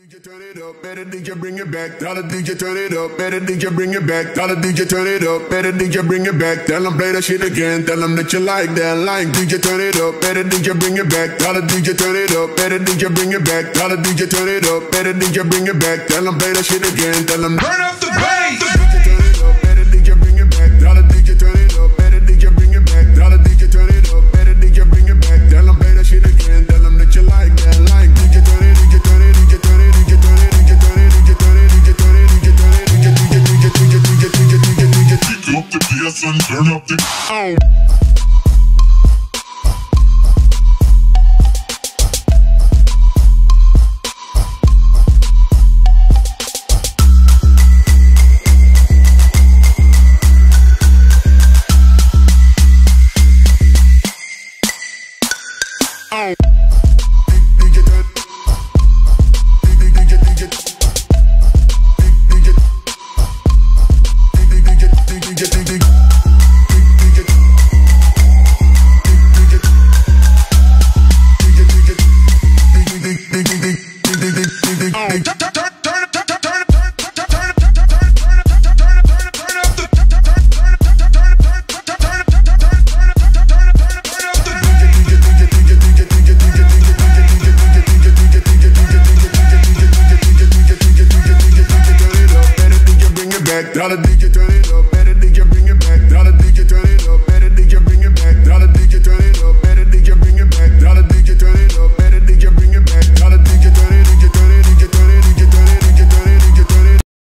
DJ turn it up, better DJ bring it back. Tell the DJ turn it up, better DJ bring it back. Tell the DJ turn it up, better DJ bring it back. Tell them play that shit again, tell them that you like that line. DJ turn it up, better DJ bring it back. Tell the DJ turn it up, better DJ bring it back. Tell the DJ turn it up, better DJ bring it back. Tell them play that shit again, tell them turn up the bass. DJ turn it up, better DJ bring it back. Tell the DJ turn it up, better DJ bring it back. Tell the DJ turn it up, better DJ bring it back. Tell them play that shit again, tell them that you like that line. DJ turn it, DJ turn it, DJ turn it. Up the PS and turn up the